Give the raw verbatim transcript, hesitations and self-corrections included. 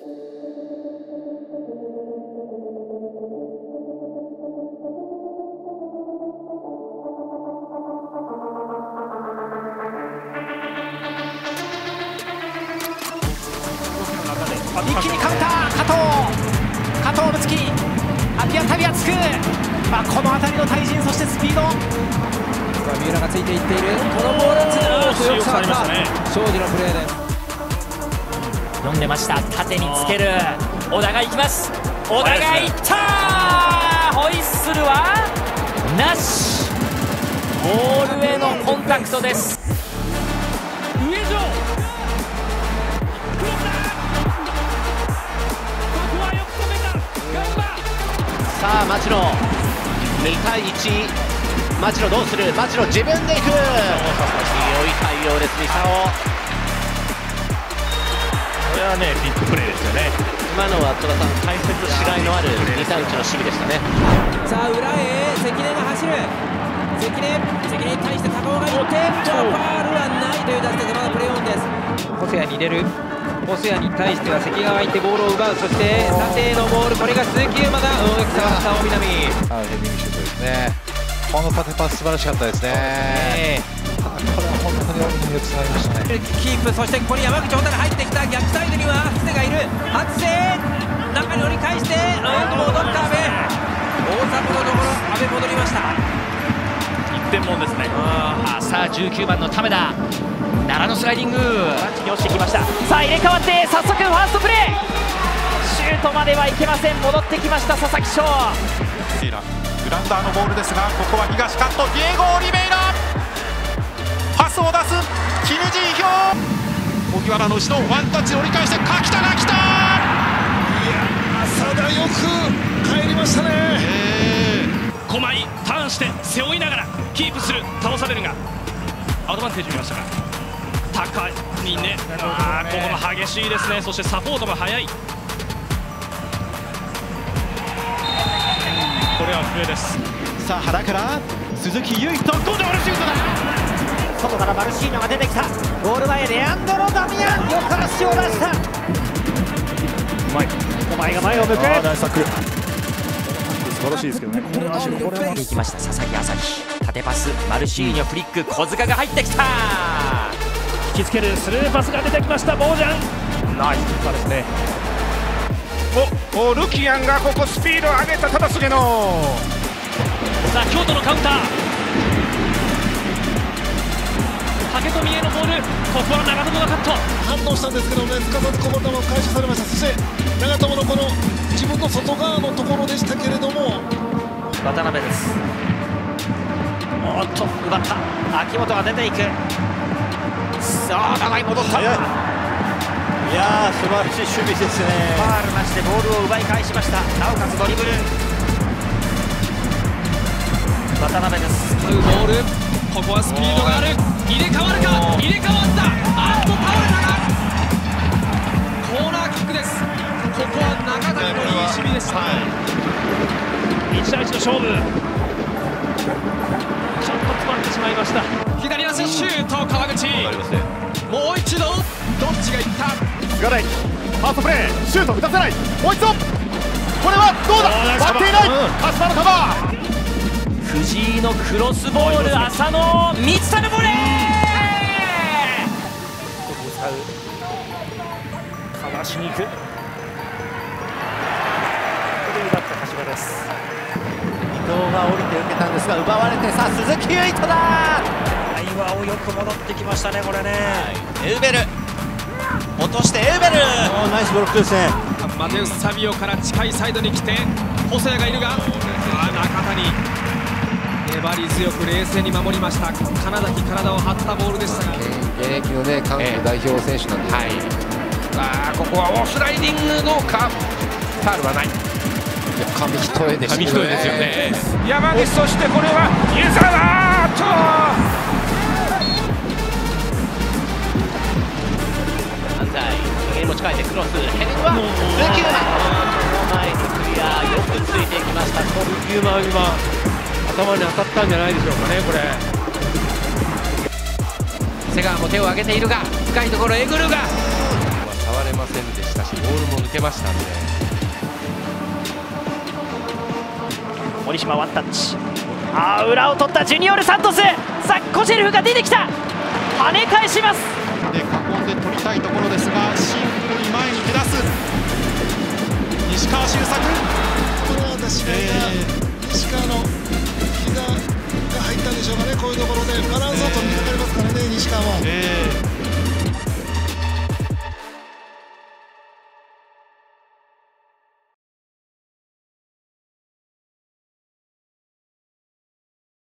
一気にカウンター、加藤加藤ぶつき、アピアタビアつく、まあ、この辺りの対人、そしてスピード、 三浦がついていっている、このボールつなぐ、よく触った庄司のプレーで読んでました。縦につける小田が行きます。小田が行った、ホイッスルはなし、ボールへのコンタクトです。上条さあ町野にたいいち、町野どうする、町野自分でいく、強い対応です。三沢、 これはねビッグプレーですよね。 今のは戸田さん、解説しがいのあるにたいいちの守備でしたね。 さあ裏へ関根が走る、関根関根に対して高尾がいって、ファールはないという出し方、まだプレーオンです。細谷に入れる、細谷に対しては関川がいってボールを奪う、そして縦のボール、これが鈴木優馬だ、大垣触った大南、 あヘディングシュートですね。この縦パス素晴らしかったですね。これは本当に大きによくつなぎましたね。 キープ、そしてここに山口蛍が入ってきた、逆サイドには初瀬がいる、初瀬中に折り返して、うん戻った阿部、大迫のところ阿部戻りました。 一点もんですね。 あさあじゅうきゅうばんの為田、奈良のスライディング、ランチに落ちてきました。さあ入れ替わって早速ファーストプレー、シュートまではいけません。戻ってきました佐々木翔。 グラウンダーのボールですが、ここは東カット、ディエゴ・オリベイラ、パスを出すキム・ジンヒョウ、荻原の後ろワンタッチ折り返して柿田が来た。いや浅田よく帰りましたね。 狛井ターンして背負いながらキープする、倒されるがアドバンテージ見ましたが、高いにね、あここも激しいですね。そしてサポートが速い、これは笛です。 さあ原から鈴木唯人、今度はシュートだ。 外からマルシーニョが出てきた、ゴール前レアンドロ・ダミアン、よく足を出した。うまい、狛江が前を向く、 ナイスタックル、素晴らしいですけどね。この足のこれは行きました佐々木朝樹、縦パスマルシーニョフリック、小塚が入ってきた、 引きつけるスルーパスが出てきました。ボージャン、 ナイスキーパーですね。おおルキアンがここスピードを上げた、忠菅のさあ京都のカウンター、竹富へのボール、ここは長友がカット、 反応したんですけどね、すかさずこぼれ球を回収されました。そして長友のこの自分の外側のところでしたけれども、 渡辺です。おっと奪った、秋元が出ていく、さあ長い戻った、 いやー素晴らしい守備ですね。 ファールなしでボールを奪い返しました。なおかつドリブル、渡辺です。 ボール、ここはスピードがある、入れ替わるか、入れ替わった、あっと倒れたが、コーナーキックです。ここは中谷のいい守備でした。いち対いちの勝負、ちょっと詰まってしまいました。左足シュート、川口、もう一度、どっちがいった、 菅大、ファーストプレー、シュート打たせない、もう一度、これはどうだ、割っていない、浅野のカバー、 藤井のクロスボール、浅野、満田のボレー、かわしに行く、ここで奪った柏です。 伊藤が降りて受けたんですが奪われて、さあ鈴木唯人だ。 岩尾よく戻ってきましたね、これね。 エウベル落として、エウベルナイスブロックですね。 マテウス・サビオから近いサイドに来て細谷がいるが、あ中谷粘り強く冷静に守りました。金崎、体を張ったボールでしたが、 現役のね韓国代表選手なんで、はい、 あここはオフライディングどうか、ファウルはない。 紙一重でしたね。 紙一重ですよね。山口、そしてこれは湯沢と。 持ち替えてクロス、ヘディングは鈴木優馬、前にクリア、よくついていきました。 鈴木優馬は今頭に当たったんじゃないでしょうかね。これ瀬川も手を挙げているが、深いところえぐるが触れませんでしたし、 ボールも抜けましたんで。 森島ワンタッチ、あー裏を取ったジュニオール・サントス、さあコシェルフが出てきた、跳ね返します。 で囲んで取りたいところですが、シンプルに前に手出す西川周作。 これは私が、えー、西川の膝が入ったんでしょうかね。こういうところでバランス